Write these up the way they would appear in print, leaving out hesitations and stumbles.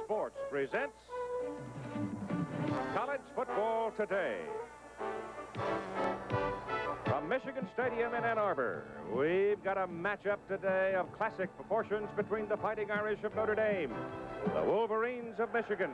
Sports presents College Football Today. From Michigan Stadium in Ann Arbor, we've got a matchup today of classic proportions between the Fighting Irish of Notre Dame, the Wolverines of Michigan.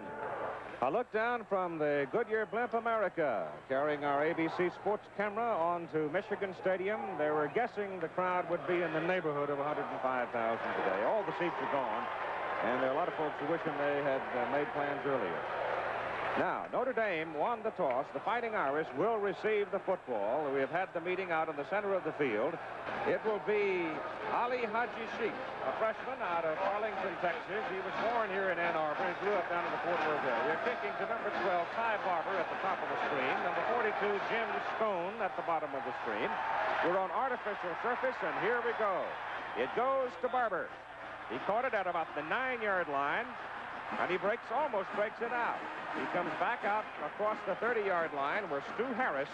A look down from the Goodyear Blimp America, carrying our ABC Sports camera on to Michigan Stadium. They were guessing the crowd would be in the neighborhood of 105,000 today. All the seats are gone, and there are a lot of folks who wishing they had made plans earlier. Now, Notre Dame won the toss. The Fighting Irish will receive the football. We have had the meeting out in the center of the field. It will be Ali Haji Sheikh, a freshman out of Arlington, Texas. He was born here in Ann Arbor and grew up down in the Fort Worth area. Kicking to number 12, Ty Barber at the top of the screen. Number 42, Jim Stone at the bottom of the screen. We're on artificial surface, and here we go. It goes to Barber. He caught it at about the 9-yard line, and he almost breaks it out. He comes back out across the 30-yard line where Stu Harris,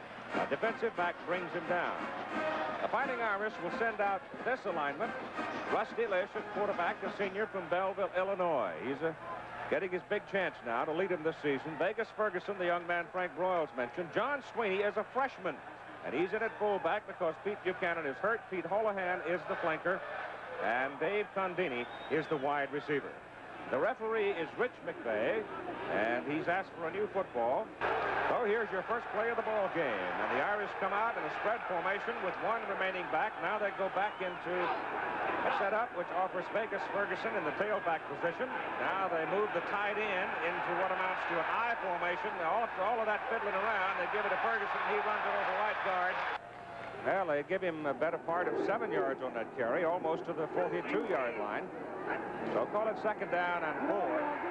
a defensive back, brings him down. The Fighting Irish will send out this alignment. Rusty Lish at quarterback, a senior from Belleville, Illinois. He's getting his big chance now to lead him this season. Vegas Ferguson, the young man Frank Broyles mentioned. John Sweeney is a freshman, and he's in at fullback because Pete Buchanan is hurt. Pete Holohan is the flanker, and Dave Condini is the wide receiver. The referee is Rich McVeigh, and he's asked for a new football. So here's your first play of the ball game. And the Irish come out in a spread formation with one remaining back. Now they go back into a setup which offers Vegas Ferguson in the tailback position. Now they move the tight end into what amounts to an I formation. Now, after all of that fiddling around, they give it to Ferguson. He runs it over right guard. Well, they give him a better part of 7 yards on that carry, almost to the 42-yard line. So call it second down and 4.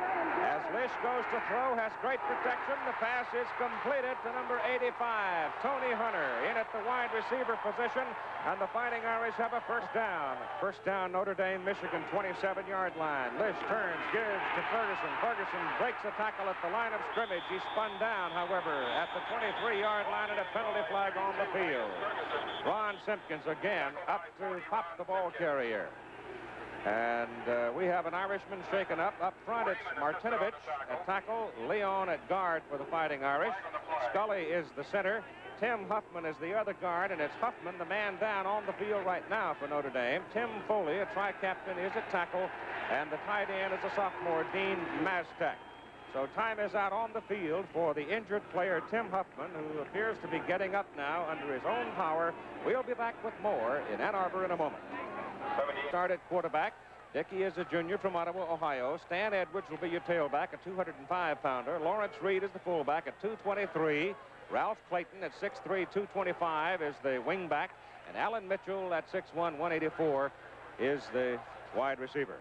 As Lish goes to throw, has great protection. The pass is completed to number 85, Tony Hunter, in at the wide receiver position, and the Fighting Irish have a first down. First down, Notre Dame, Michigan, 27-yard line. Lish turns, gives to Ferguson. Ferguson breaks a tackle at the line of scrimmage. He spun down, however, at the 23-yard line, and a penalty flag on the field. Ron Simpkins again up to pop the ball carrier. And we have an Irishman shaken up. Up front, it's Martinovich at tackle. Leon at guard for the Fighting Irish. Scully is the center. Tim Huffman is the other guard, and it's Huffman, the man down on the field right now for Notre Dame. Tim Foley, a tri-captain, is at tackle, and the tight end is a sophomore, Dean Maztek. So time is out on the field for the injured player, Tim Huffman, who appears to be getting up now under his own power. We'll be back with more in Ann Arbor in a moment. Start at quarterback. Dickey is a junior from Ottawa, Ohio. Stan Edwards will be your tailback, a 205-pounder. Lawrence Reed is the fullback at 223. Ralph Clayton at 6'3", 225 is the wingback. And Alan Mitchell at 6'1", 184 is the wide receiver.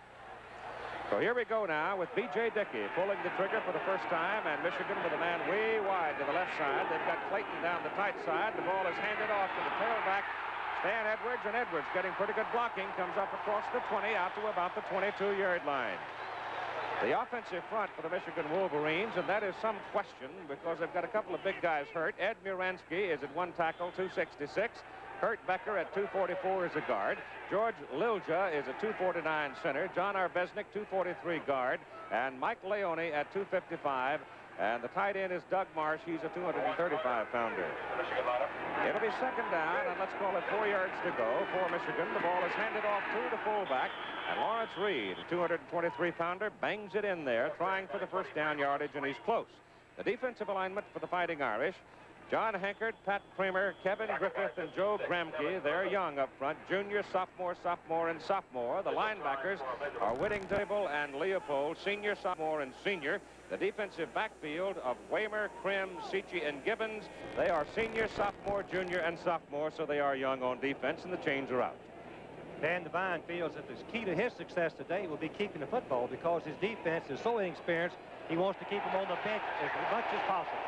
So here we go now with B.J. Dickey pulling the trigger for the first time, and Michigan with a man way wide to the left side. They've got Clayton down the tight side. The ball is handed off to the tailback, Stan Edwards, and Edwards getting pretty good blocking, comes up across the 20 out to about the 22-yard line. The offensive front for the Michigan Wolverines, and that is some question because they've got a couple of big guys hurt. Ed Muransky is at one tackle, 266. Kurt Becker at 244 is a guard. George Lilja is a 249 center. John Arbesnik, 243 guard. And Mike Leone at 255. And the tight end is Doug Marsh. He's a 235-pounder. It'll be second down, and let's call it 4 yards to go for Michigan. The ball is handed off to the fullback, and Lawrence Reed, a 223-pounder, bangs it in there, trying for the first down yardage, and he's close. The defensive alignment for the Fighting Irish: John Hankard, Pat Kramer, Kevin Griffith, and Joe Gramke. They're young up front, junior, sophomore, and sophomore. The linebackers are Whittingtable and Leopold, senior, sophomore, and senior. The defensive backfield of Waymer, Krim, Seachy, and Gibbons. They are senior, sophomore, junior, and sophomore, so they are young on defense, and the chains are out. Dan Devine feels that the key to his success today will be keeping the football because his defense is so inexperienced, he wants to keep them on the bench as much as possible.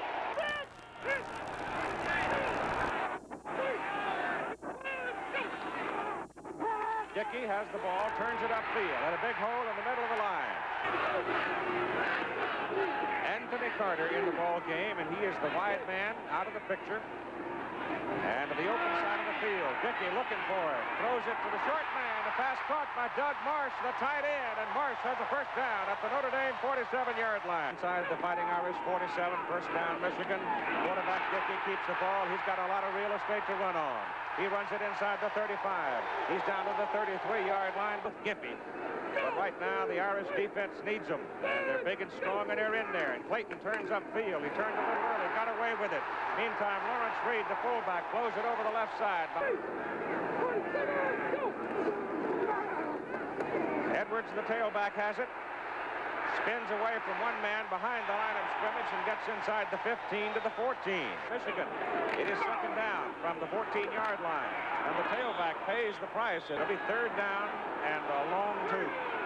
Dickey has the ball, turns it upfield at a big hole in the middle of the line. Anthony Carter in the ball game, and he is the wide man out of the picture. And to the open side of the field, Dickey looking for it. Throws it to the short man. The pass caught by Doug Marsh, the tight end. And Marsh has a first down at the Notre Dame 47-yard line. Inside the Fighting Irish 47, first down Michigan. Quarterback Dickey keeps the ball. He's got a lot of real estate to run on. He runs it inside the 35. He's down to the 33-yard line with Gimpy. But right now, the Irish defense needs them. And they're big and strong, and they're in there. And Clayton turns upfield. He turned a little early, got away with it. Meantime, Lawrence Reed, the fullback, blows it over the left side. Edwards, the tailback, has it. Spins away from one man behind the line of scrimmage and gets inside the 15 to the 14. Michigan, it is second down from the 14-yard line. And the tailback pays the price. It'll be third down and a long two.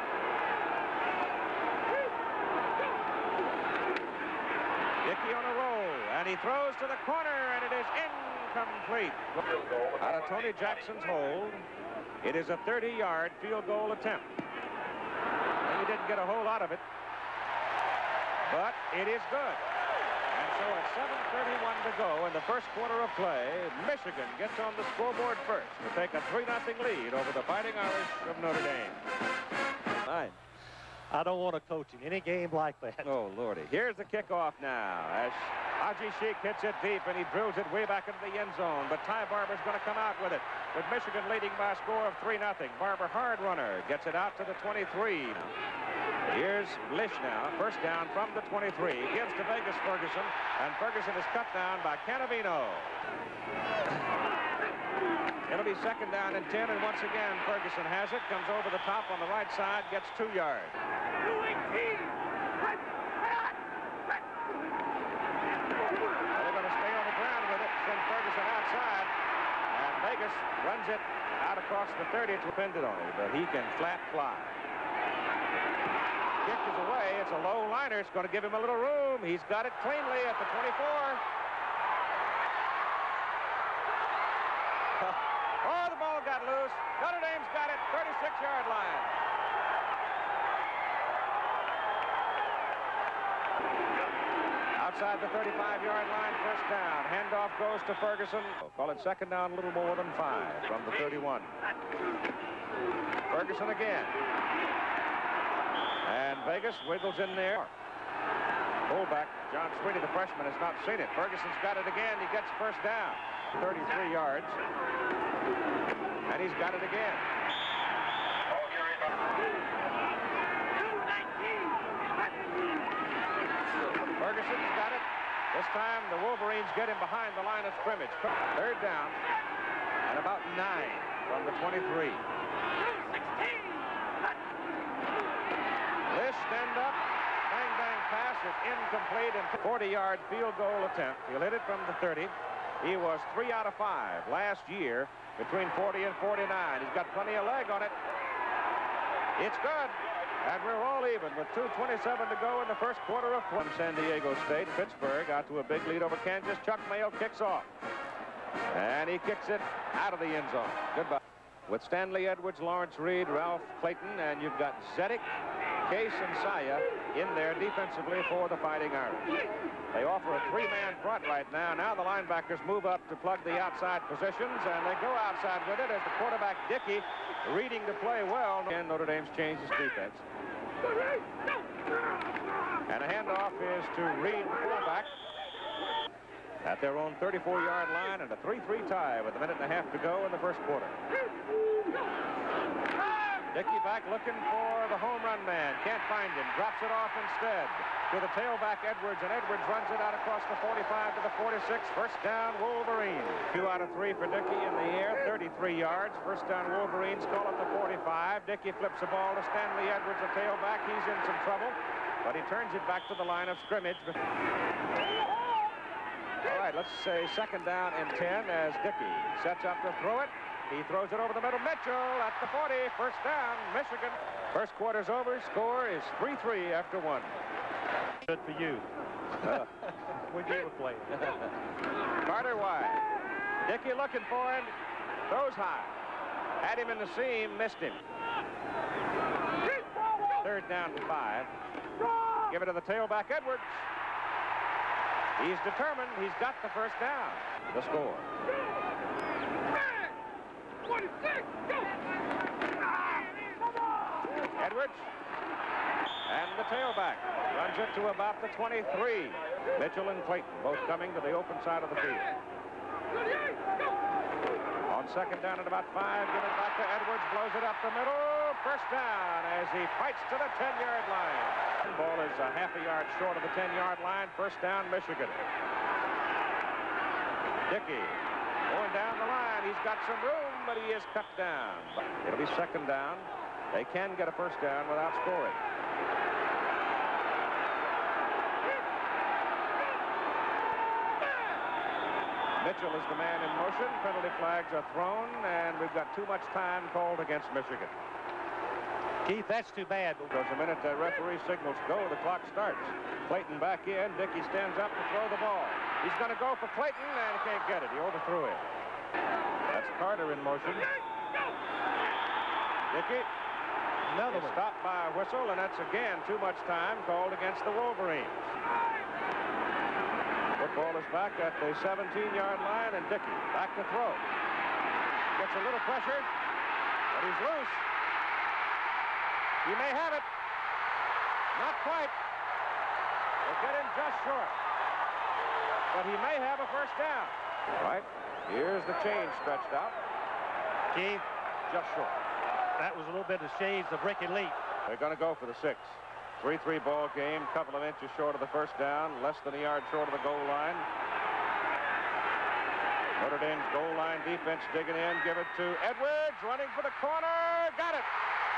Dickey on a roll, and he throws to the corner, and it is incomplete. Out of Tony Jackson's hold, it is a 30-yard field goal attempt. And he didn't get a whole lot of it, but it is good. And so at 7:31 to go in the first quarter of play, Michigan gets on the scoreboard first to take a 3-0 lead over the Fighting Irish of Notre Dame. Fine. I don't want to coach in any game like that. Oh, Lordy. Here's the kickoff now as Haji Sheik hits it deep, and he drills it way back into the end zone. But Ty Barber's going to come out with it, with Michigan leading by a score of 3-0. Barber, hard runner, gets it out to the 23. Here's Lish now, first down from the 23. Gives to Vegas Ferguson, and Ferguson is cut down by Canavino. It'll be second down and 10, and once again, Ferguson has it, comes over the top on the right side, gets 2 yards. Well, they're going to stay on the ground with it, send Ferguson outside, and Vegas runs it out across the 30. It's dependent on it, but he can flat fly. Kick is away. It's a low liner. It's going to give him a little room. He's got it cleanly at the 24. Oh, the ball got loose. Notre Dame's got it, 36-yard line. Outside the 35-yard line, first down. Handoff goes to Ferguson. Call it second down, a little more than 5 from the 31. Ferguson again. And Vegas wiggles in there. Fullback, John Sweeney, the freshman, has not seen it. Ferguson's got it again. He gets first down. 33 yards. And he's got it again. Ferguson's got it. This time the Wolverines get him behind the line of scrimmage. Third down and about 9 from the 23. Lish stand up. Bang, bang pass is incomplete, and 40-yard field goal attempt. He'll hit it from the 30. He was 3 out of 5 last year between 40 and 49. He's got plenty of leg on it. It's good. And we're all even with 2:27 to go in the first quarter of play. San Diego State, Pittsburgh out to a big lead over Kansas. Chuck Mayo kicks off. And he kicks it out of the end zone. Goodbye. With Stanley Edwards, Lawrence Reed, Ralph Clayton, and you've got Zedek, Case, and Saya in there defensively for the Fighting Irish. They offer a 3-man front right now. Now the linebackers move up to plug the outside positions, and they go outside with it as the quarterback, Dickey, reading the play well. And Notre Dame's changed his defense. And a handoff is to Reed, the fullback, at their own 34-yard line, and a 3-3 tie with a minute and a half to go in the first quarter. Dickey back looking for the home run man. Can't find him. Drops it off instead to the tailback Edwards, and Edwards runs it out across the 45 to the 46. First down, Wolverines. 2 out of 3 for Dickey in the air, 33 yards. First down, Wolverines. Call it the 45. Dickey flips the ball to Stanley Edwards, the tailback. He's in some trouble, but he turns it back to the line of scrimmage. All right, let's say second down and 10 as Dickey sets up to throw it. He throws it over the middle. Mitchell at the 40. First down, Michigan. First quarter's over. Score is 3-3 after 1. Good for you. When you were playing. Carter wide. Dickey looking for him. Throws high. Had him in the seam. Missed him. Third down and 5. Give it to the tailback, Edwards. He's determined. He's got the first down. The score. Edwards. And the tailback runs it to about the 23. Mitchell and Clayton both coming to the open side of the field. On second down at about 5, give it back to Edwards, blows it up the middle. First down as he fights to the 10-yard line. The ball is a half a yard short of the 10-yard line. First down, Michigan. Dickey going down the line. He's got some room, but he is cut down. It'll be second down. They can get a first down without scoring. Mitchell is the man in motion. Penalty flags are thrown, and we've got too much time called against Michigan. Keith, that's too bad. Because the minute the referee signals go, the clock starts. Clayton back in. Dickey stands up to throw the ball. He's going to go for Clayton, and he can't get it. He overthrew it. That's Carter in motion. Dickey. Another one. Stopped by a whistle, and that's again too much time called against the Wolverines. Football is back at the 17-yard line, and Dickey back to throw. Gets a little pressure, but he's loose. He may have it. Not quite. We'll get him just short. But he may have a first down. Right. Here's the chain stretched out. Keith, just short. that was a little bit of shades of Ricky Lee. They're going to go for the 6. 3-3 ball game, couple of inches short of the first down, less than a yard short of the goal line. Notre Dame's goal line defense digging in, give it to Edwards, running for the corner, got it.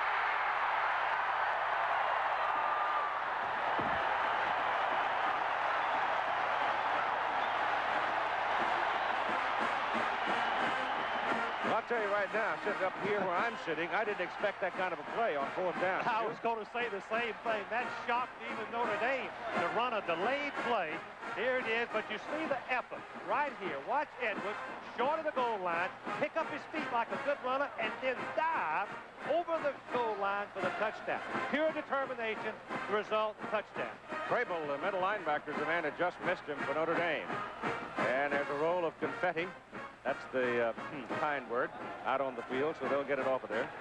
I'll tell you right now, sitting up here where I'm sitting, I didn't expect that kind of a play on 4th down. I was going to say the same thing. That shocked even Notre Dame to run a delayed play. Here it is, but you see the effort right here. Watch Edwards, short of the goal line, pick up his feet like a good runner, and then dive over the goal line for the touchdown. Pure determination, the result, touchdown. Crable, the middle linebacker, is the man that just missed him for Notre Dame. And there's a roll of confetti. That's the kind word out on the field, so they'll get it off of there.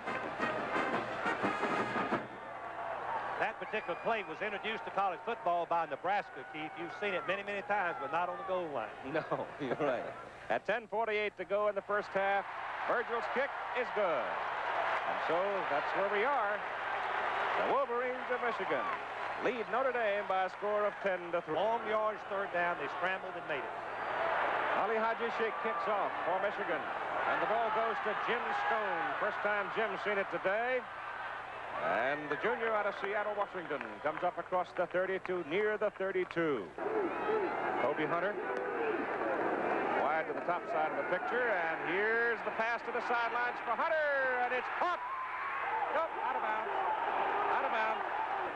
That particular play was introduced to college football by Nebraska, Keith. You've seen it many, many times, but not on the goal line. No, you're right. At 10:48 to go in the first half, Virgil's kick is good. And so that's where we are. The Wolverines of Michigan lead Notre Dame by a score of 10-3. Long yards, third down. They scrambled and made it. Ali Haji Sheikh kicks off for Michigan. And the ball goes to Jim Stone. First time Jim's seen it today. And the junior out of Seattle, Washington, comes up across the 32, near the 32. Kobe Hunter. Wide to the top side of the picture. And here's the pass to the sidelines for Hunter. And it's caught. Nope, out of bounds. Out of bounds.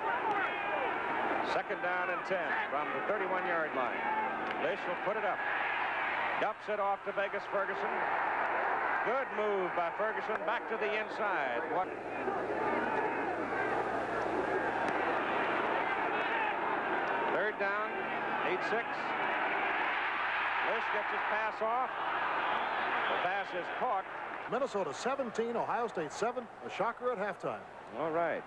Second down and 10 from the 31-yard line. Lish will put it up. Dumps it off to Vegas Ferguson. Good move by Ferguson back to the inside. What? Third down, 8-6. Lish gets his pass off. The pass is caught. Minnesota 17, Ohio State 7. A shocker at halftime. All right.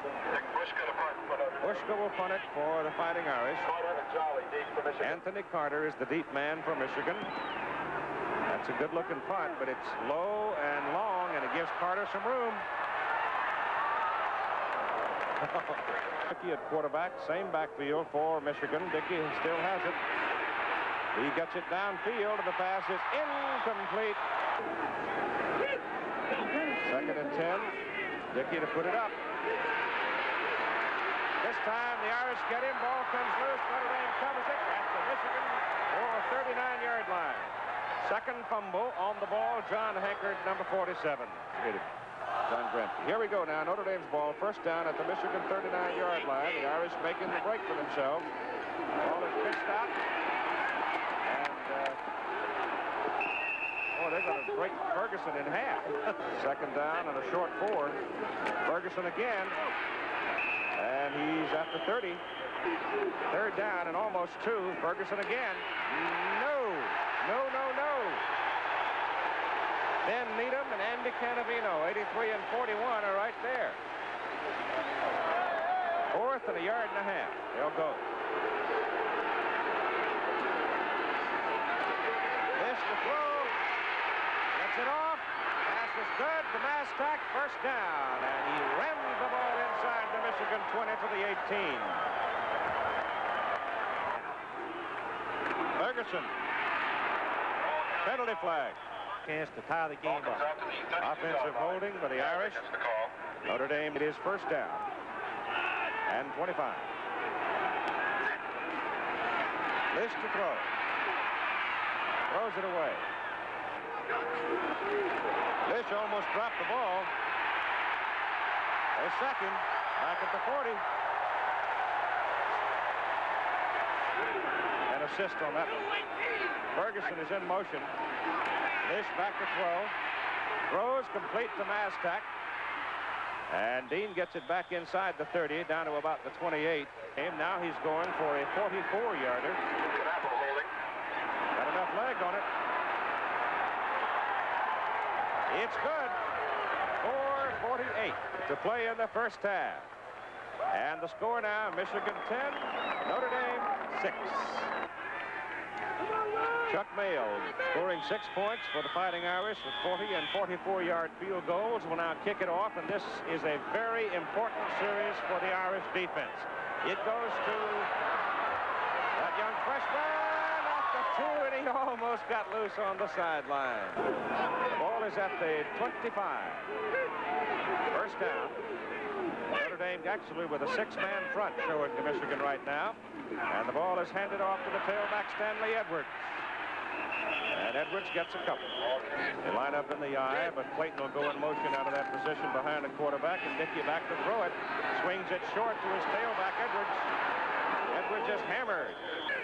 Bushka will punt it for the Fighting Irish. Anthony Carter is the deep man for Michigan. That's a good-looking punt, but it's low and long, and it gives Carter some room. Dickey at quarterback, same backfield for Michigan. Dickey still has it. He gets it downfield, and the pass is incomplete. Second and 10. Dickey to put it up. This time the Irish get him. Ball comes loose. Notre Dame covers it at the Michigan 39-yard line. Second fumble on the ball. John Hankard, number 47. John Brent. Here we go now. Notre Dame's ball. First down at the Michigan 39-yard line. The Irish making the break for themselves. Ball is pitched out. And, they're going to break Ferguson in half. Second down and a short 4. Ferguson again. And he's at the 30. Third down and almost 2. Ferguson again. No. Ben Needham and Andy Canavino, 83 and 41, are right there. 4th and a yard and a half. They'll go. This to throw. Gets it off. Pass is good. The mass tack, first down. And he rams the ball inside the Michigan 20 to the 18. Ferguson. Penalty flag. Chance to tie the game up. Offensive holding by the Irish. Notre Dame, it is first down. And 25. List to throw. Throws it away. Lish almost dropped the ball. A second. Back at the 40. An assist on that one. Ferguson is in motion. Lish back to throw. Throws complete to Mastak. And Dean gets it back inside the 30, down to about the 28. And now he's going for a 44-yarder. Got enough leg on it. It's good. 4:48 to play in the first half. And the score now, Michigan 10, Notre Dame 6. Chuck Mayo scoring 6 points for the Fighting Irish with 40 and 44-yard field goals. Will now kick it off, and this is a very important series for the Irish defense. It goes to that young freshman at the 2, and he almost got loose on the sideline. The ball is at the 25. First down. Notre Dame actually with a 6-man front showing to Michigan right now. And the ball is handed off to the tailback, Stanley Edwards. And Edwards gets a couple. They line up in the eye, but Clayton will go in motion out of that position behind the quarterback, and Dickey back to throw it. Swings it short to his tailback, Edwards. Edwards just hammered.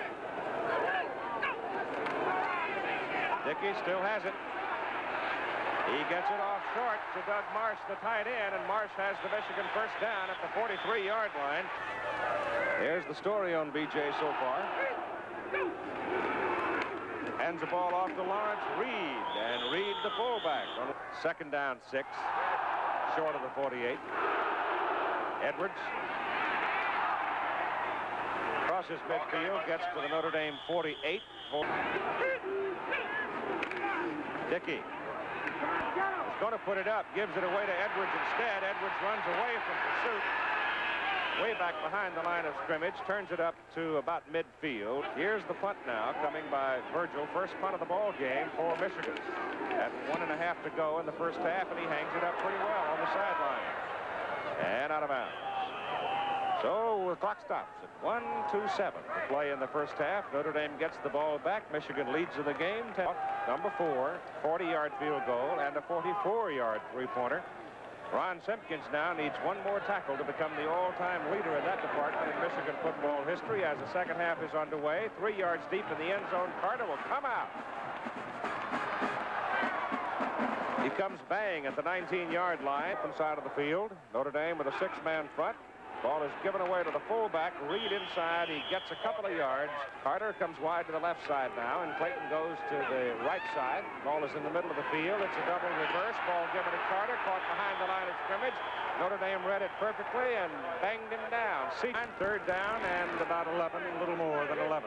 Dickey still has it. He gets it off short to Doug Marsh, the tight end, and Marsh has the Michigan first down at the 43-yard line. There's the story on BJ so far. Hands the ball off to Lawrence Reed, and Reed the fullback. On second down 6, short of the 48. Edwards crosses midfield, gets to the Notre Dame 48. Dickey is going to put it up, gives it away to Edwards instead. Edwards runs away from pursuit. Way back behind the line of scrimmage, turns it up to about midfield. Here's the punt now coming by Virgil. First punt of the ball game for Michigan. At 1.5 to go in the first half, and he hangs it up pretty well on the sideline. And out of bounds. So the clock stops at 1:27 to play in the first half. Notre Dame gets the ball back. Michigan leads in the game. Number 4, 40-yard field goal and a 44-yard three-pointer. Ron Simpkins now needs one more tackle to become the all-time leader in that department in Michigan football history as the second half is underway. 3 yards deep in the end zone. Carter will come out. He comes bang at the 19-yard line from side of the field. Notre Dame with a 6-man front. Ball is given away to the fullback. Reed inside. He gets a couple of yards. Carter comes wide to the left side now, and Clayton goes to the right side. Ball is in the middle of the field. It's a double reverse. Ball given to Carter, caught behind the line of scrimmage. Notre Dame read it perfectly and banged him down. Third down and about 11, a little more than 11.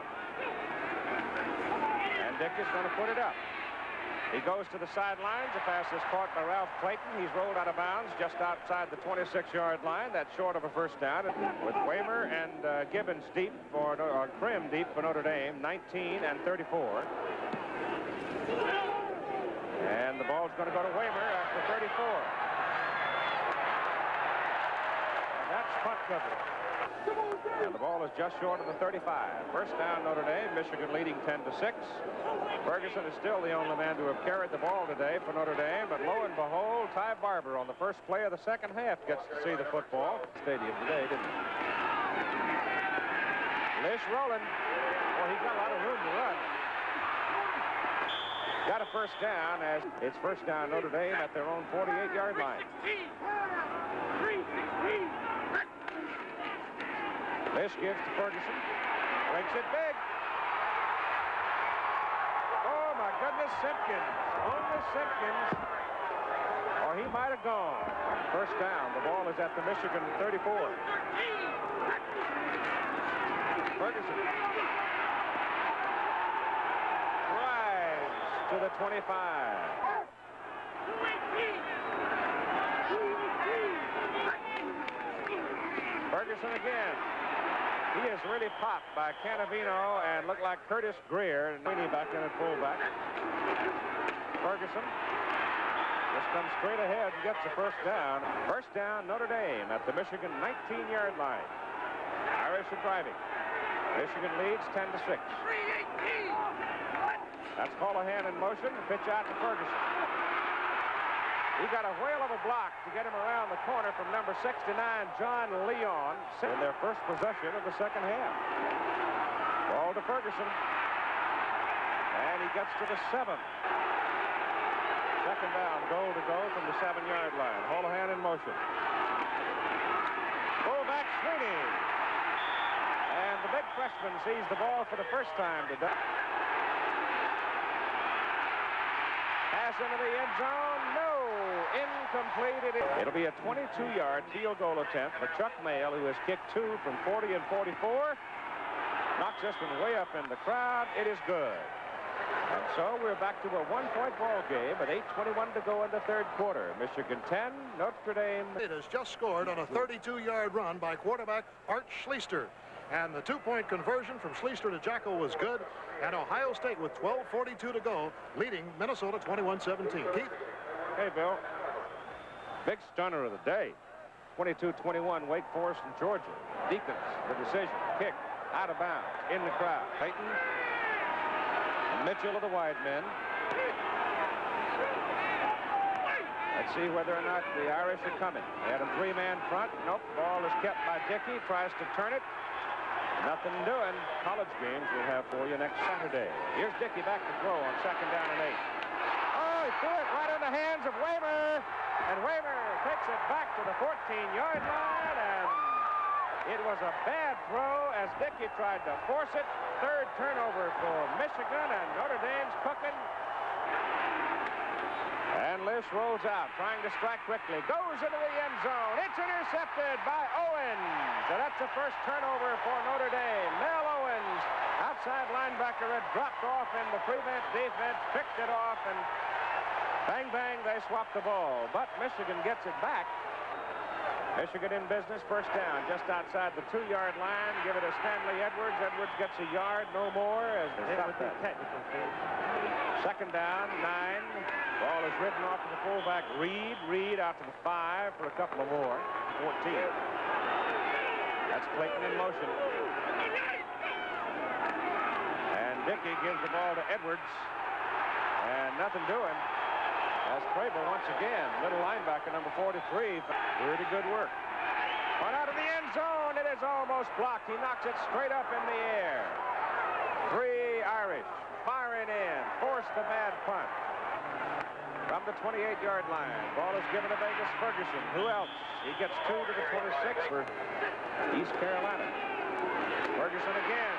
And Dick is going to put it up. He goes to the sidelines. The pass is caught by Ralph Clayton. He's rolled out of bounds just outside the 26-yard line. That's short of a first down. With Waymer and Gibbons deep for, or Krim deep for Notre Dame, 19 and 34. And the ball's going to go to Waymer after 34. And that's punt coverage. And the ball is just short of the 35. First down, Notre Dame. Michigan leading 10-6. Ferguson is still the only man to have carried the ball today for Notre Dame, but lo and behold, Ty Barber on the first play of the second half gets to see the football. Stadium today, didn't he? Lish rolling. Well, he's got a lot of room to run. Got a first down as it's first down Notre Dame at their own 48-yard line. Lish gives to Ferguson. Breaks it big. Oh, my goodness, Simpkins. Only Simpkins. Or he might have gone. First down. The ball is at the Michigan 34. Ferguson. Drives to the 25. Ferguson again. He is really popped by Cannavino and looked like Curtis Greer. And Sweeney back in at fullback. Ferguson just comes straight ahead and gets the first down. First down, Notre Dame at the Michigan 19-yard line. Irish are driving. Michigan leads 10-6. That's Holohan in motion. Pitch out to Ferguson. He got a whale of a block to get him around the corner from number 69, John Leon, in their first possession of the second half. Ball to Ferguson. And he gets to the 7. Second down, goal to go from the 7-yard line. Holohan in motion. Fullback Sweeney. And the big freshman sees the ball for the first time today. Pass into the end zone. No. Incomplete. It'll be a 22-yard field goal attempt for Chuck Mayle, who has kicked 2 from 40 and 44. Knocks this one way up in the crowd. It is good. And so we're back to a one-point ball game with 8:21 to go in the third quarter. Michigan 10, Notre Dame. It has just scored on a 32-yard run by quarterback Art Schleister. And the two-point conversion from Schleister to Jacko was good. And Ohio State with 12:42 to go, leading Minnesota 21-17. Keith? Hey, Bill. Big stunner of the day. 22-21, Wake Forest and Georgia. Deacons, the decision. Kick, out of bounds, in the crowd. Payton, and Mitchell of the wide men. Let's see whether or not the Irish are coming. They had a 3-man front. Nope, ball is kept by Dickey. Tries to turn it. Nothing doing. College games we'll have for you next Saturday. Here's Dickey back to throw on second down and 8. Oh, he threw it right in the hands of Waymer. And Waymer takes it back to the 14-yard line. And it was a bad throw as Dickey tried to force it. Third turnover for Michigan, and Notre Dame's cooking. And Lish rolls out, trying to strike quickly. Goes into the end zone. It's intercepted by Owens. So that's the first turnover for Notre Dame. Mel Owens, outside linebacker, had dropped off in the prevent defense, picked it off, and bang, bang, they swap the ball. But Michigan gets it back. Michigan in business, first down, just outside the 2-yard line. Give it to Stanley Edwards. Edwards gets a yard, no more. As they stop that. Technical. Second down, 9. Ball is ridden off to the fullback, Reed. Reed out to the 5 for a couple of more. 14. That's Clayton in motion. And Dickey gives the ball to Edwards. And nothing doing. As Crable once again, little linebacker number 43. Pretty good work. One out of the end zone. It is almost blocked. He knocks it straight up in the air. 3 Irish firing in. Force the bad punt. From the 28-yard line. Ball is given to Vegas Ferguson. Who else? He gets 2 to the 26 for East Carolina. Ferguson again.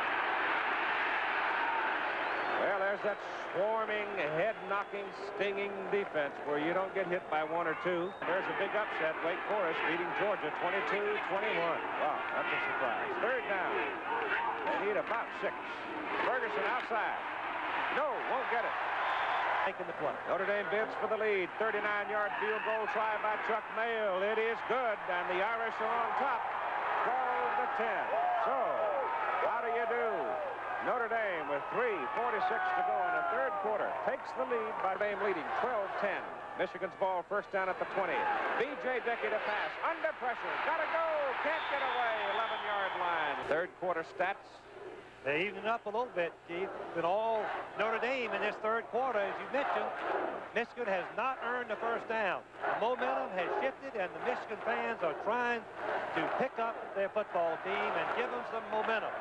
Well, there's that swarming, head-knocking, stinging defense where you don't get hit by 1 or 2. There's a big upset. Wake Forest beating Georgia 22-21. Wow, that's a surprise. Third down. They need about 6. Ferguson outside. No, won't get it. Making the play. Notre Dame bids for the lead. 39-yard field goal try by Chuck Mayle. It is good, and the Irish are on top. 12-10. So, how do you do? Notre Dame with 3:46 to go in the third quarter takes the lead by Dame leading 12-10. Michigan's ball first down at the 20. B.J. Dickey to pass. Under pressure. Gotta go. Can't get away. 11-yard line. Third quarter stats. They evened up a little bit, Keith. But all Notre Dame in this third quarter, as you mentioned, Michigan has not earned the first down. The momentum has shifted, and the Michigan fans are trying to pick up their football team and give them some momentum.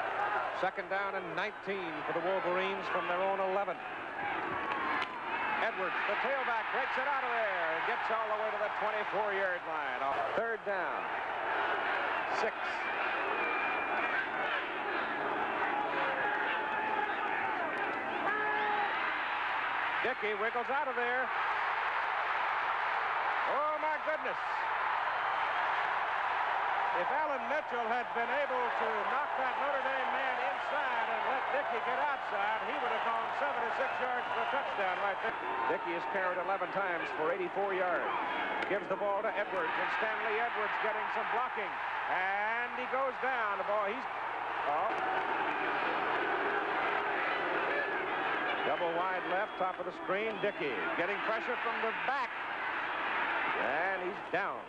Second down and 19 for the Wolverines from their own 11. Edwards, the tailback, breaks it out of there and gets all the way to the 24-yard line. Third down. 6. Dickey wiggles out of there. Oh, my goodness. If Alan Mitchell had been able to knock that Notre Dame man inside and let Dickey get outside, he would have gone 76 yards for a touchdown right there. Dickey has carried 11 times for 84 yards. Gives the ball to Edwards, and Stanley Edwards getting some blocking. And he goes down. The ball, he's... Oh. Double wide left, top of the screen. Dickey getting pressure from the back. And he's down.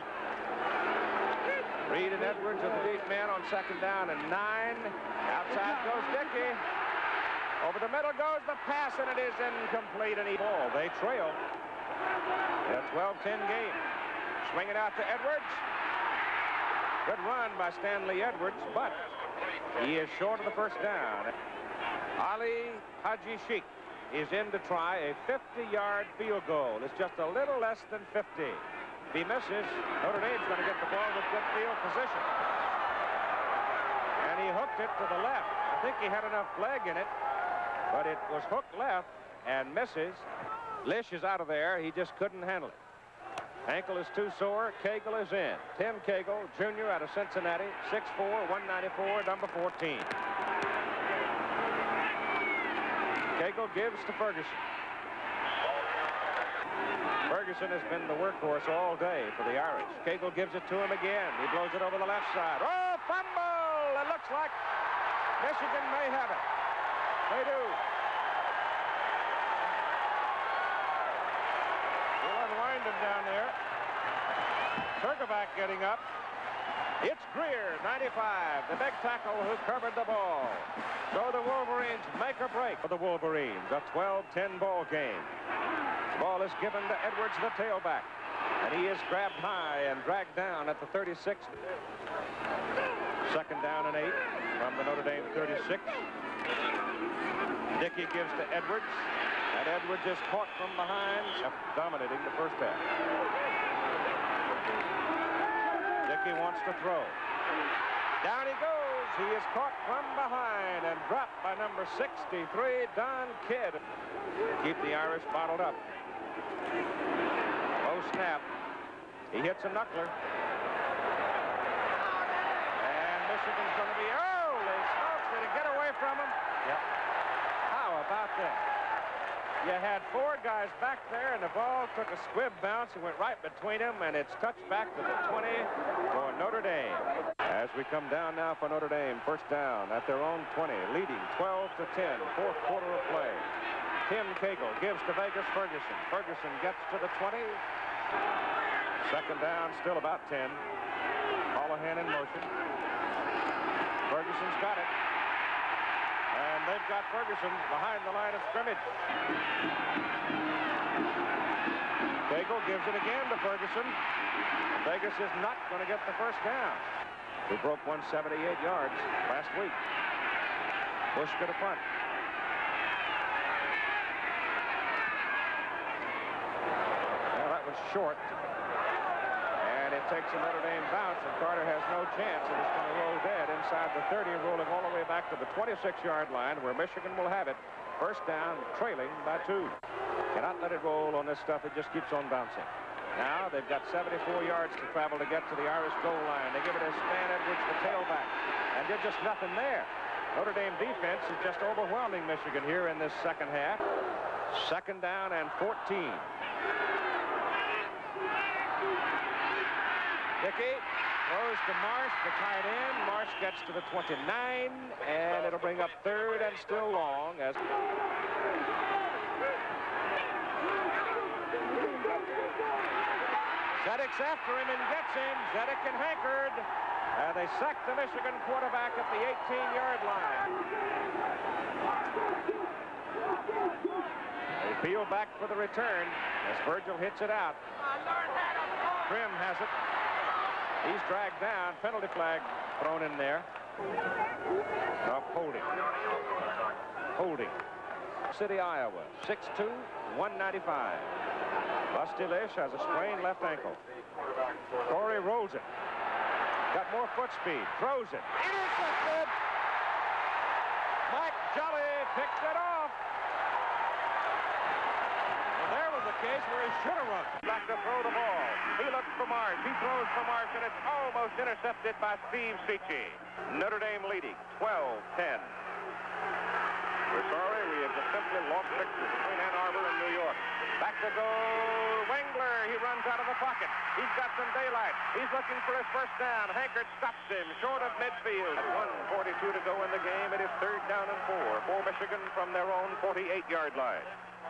Reed and Edwards are the deep man on second down and 9. Outside goes Dickey. Over the middle goes the pass, and it is incomplete. And ball. They trail. A 12-10 game. Swing it out to Edwards. Good run by Stanley Edwards, but he is short of the first down. Ali Haji Sheikh is in to try a 50-yard field goal. It's just a little less than 50. If he misses, Notre Dame's going to get the ball with good field position. And he hooked it to the left. I think he had enough leg in it, but it was hooked left and misses. Lish is out of there. He just couldn't handle it. Ankle is too sore. Cagle is in. Tim Cagle, Jr. out of Cincinnati, 6'4", 194, number 14. Cagle gives to Ferguson. Ferguson has been the workhorse all day for the Irish. Cagle gives it to him again. He blows it over the left side. Oh, fumble! It looks like Michigan may have it. They do. We'll unwind him down there. Turkovac getting up. It's Greer, 95, the big tackle who covered the ball. So the Wolverines make a break for the Wolverines. A 12-10 ball game. The ball is given to Edwards, the tailback. And he is grabbed high and dragged down at the 36. Second down and 8 from the Notre Dame 36. Dickey gives to Edwards. And Edwards is caught from behind, dominating the first half. Dickey wants to throw. Down he goes. He is caught from behind and dropped by number 63, Don Kidd. Keep the Irish bottled up. Low snap. He hits a knuckler. And Michigan's going to be, holy smokes, did it get away from him? Yep. How about that? You had 4 guys back there, and the ball took a squib bounce and went right between them, and it's touched back to the 20 for Notre Dame. As we come down now for Notre Dame, first down at their own 20, leading 12-10, fourth quarter of play. Tim Cagle gives to Vegas Ferguson. Ferguson gets to the 20. Second down, still about 10. Holohan in motion. Ferguson's got it. And they've got Ferguson behind the line of scrimmage. Cagle gives it again to Ferguson. Vegas is not going to get the first down. We broke 178 yards last week. Bush to the front. Well, that was short. And it takes a Notre Dame bounce, and Carter has no chance, and it's going to roll dead inside the 30, rolling all the way back to the 26-yard line, where Michigan will have it. First down, trailing by 2. Cannot let it roll on this stuff. It just keeps on bouncing. Now they've got 74 yards to travel to get to the Irish goal line. They give it to Stan Edwards, the tailback, and there's just nothing there. Notre Dame defense is just overwhelming Michigan here in this second half. Second down and 14. Dickey throws to Marsh, the tight end. Marsh gets to the 29, and it'll bring up third and still long as Zedek's after him and gets him. Zedek and Hankard. They sack the Michigan quarterback at the 18-yard line. They peel back for the return as Virgil hits it out. Trim has it. He's dragged down. Penalty flag thrown in there. Holding. Holding. City, Iowa. 6'2", 195. Rusty Lish has a sprained left ankle. Corey rolls it. Got more foot speed. Throws it. Intercepted. Mike Jolly picked it off. Well, there was a case where he should have run. Back to throw the ball. He looks for Marsh. He throws for Marsh, and it's almost intercepted by Steve Seachy. Notre Dame leading 12-10. We're sorry, we have just simply lost pictures between Ann Arbor and New York. Back to go, Wengler. He runs out of the pocket. He's got some daylight. He's looking for his first down. Hankert stops him short of midfield. At 1:42 to go in the game, it is 3rd down and 4 for Michigan from their own 48-yard line.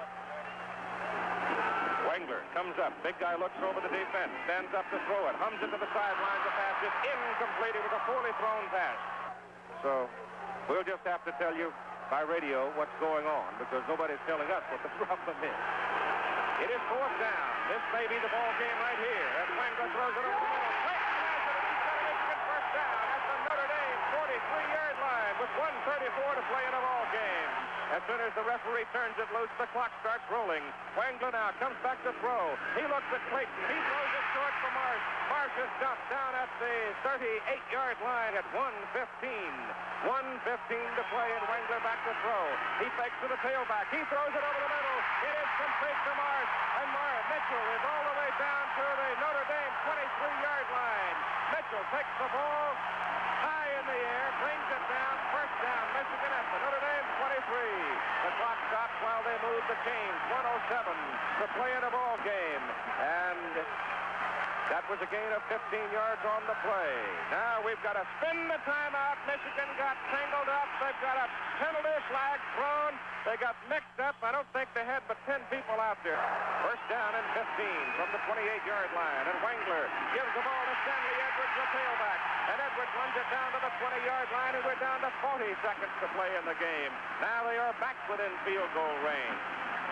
Wengler comes up. Big guy looks over the defense. Stands up to throw it. Hums it to the sideline. The pass is incomplete. It was a poorly thrown pass. So we'll just have to tell you by radio what's going on, because nobody's telling us what the problem is. It is 4th down. This may be the ball game right here. As Wengler throws it over the middle. Clayton has it, and he's got a Michigan first down at the Notre Dame 43-yard line with 1:34 to play in a ball game. As soon as the referee turns it loose, the clock starts rolling. Wengler now comes back to throw. He looks at Clayton. He throws it short for Marsh. Marsh is dumped down at the 38-yard line at 1:15. 1:15 to play, and Wengler back to throw. He fakes to the tailback. He throws it over the middle. It is complete to Marsh, and Mitchell is all the way down to the Notre Dame 23-yard line. Mitchell takes the ball high in the air, brings it down. First down, Michigan at the Notre Dame 23. The clock stops while they move the chains. 1:07 to play in a ball game, and that was a gain of 15 yards on the play. Now we've got to spin the timeout. Michigan got tangled up. They've got a penalty flag thrown. They got mixed up. I don't think they had but 10 people out there. First down and 15 from the 28-yard line. And Wengler gives the ball to Stanley Edwards, the tailback. And Edwards runs it down to the 20-yard line, and we're down to 40 seconds to play in the game. Now they are back within field goal range.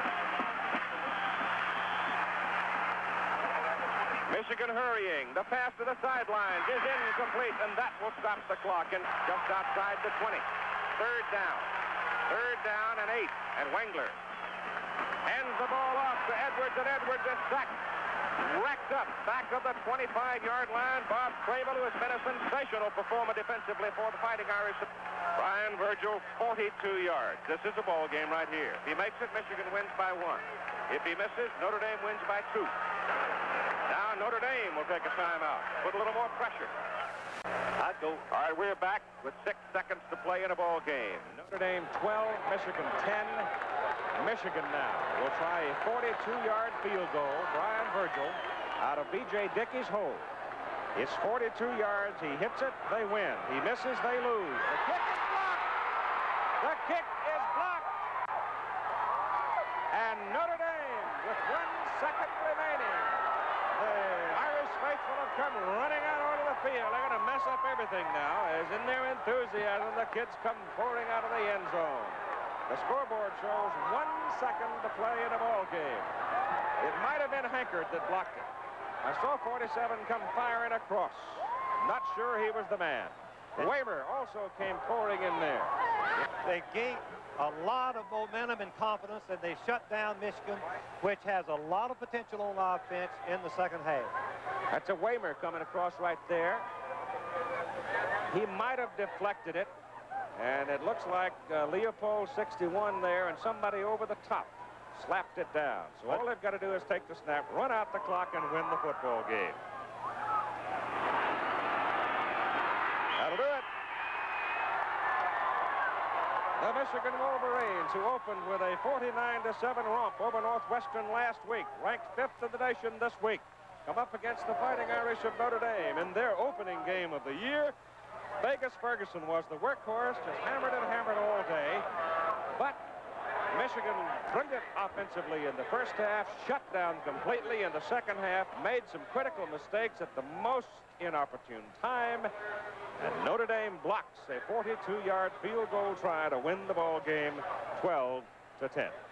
Michigan hurrying. The pass to the sidelines is incomplete, and that will stop the clock. And just outside the 20. 3rd down. 3rd down and 8. And Wengler hands the ball off to Edwards, and Edwards is sacked. Racked up back of the 25-yard line. Bob Crable, who has been a sensational performer defensively for the Fighting Irish. Brian Virgil, 42 yards. This is a ball game right here. If he makes it, Michigan wins by 1. If he misses, Notre Dame wins by 2. Now Notre Dame will take a timeout. Put a little more pressure. I'd go. All right, we're back with 6 seconds to play in a ball game. Notre Dame 12, Michigan 10. Michigan now will try a 42-yard field goal. Brian Virgil out of B.J. Dickey's hole. It's 42 yards. He hits it, they win. He misses, they lose. The kick is blocked. The kick is blocked. And Notre Dame with 1 second remaining. The Irish faithful have come running out onto the field. They're going to mess up everything now, as in their enthusiasm, the kids come pouring out of the end zone. The scoreboard shows 1 second to play in a ball game. It might have been Hankert that blocked it. I saw 47 come firing across. Not sure he was the man. Waymer also came pouring in there. They gained a lot of momentum and confidence, and they shut down Michigan, which has a lot of potential on offense in the second half. That's a Waymer coming across right there. He might have deflected it, and it looks like Leopold 61 there, and somebody over the top slapped it down. So all they've got to do is take the snap, run out the clock, and win the football game. That'll do it. The Michigan Wolverines, who opened with a 49-7 romp over Northwestern last week, ranked 5th in the nation this week, come up against the Fighting Irish of Notre Dame in their opening game of the year. Vegas Ferguson was the workhorse, just hammered and hammered all day. But Michigan, brilliant offensively in the first half, shut down completely in the second half, made some critical mistakes at the most inopportune time, and Notre Dame blocks a 42-yard field goal try to win the ball game 12-10.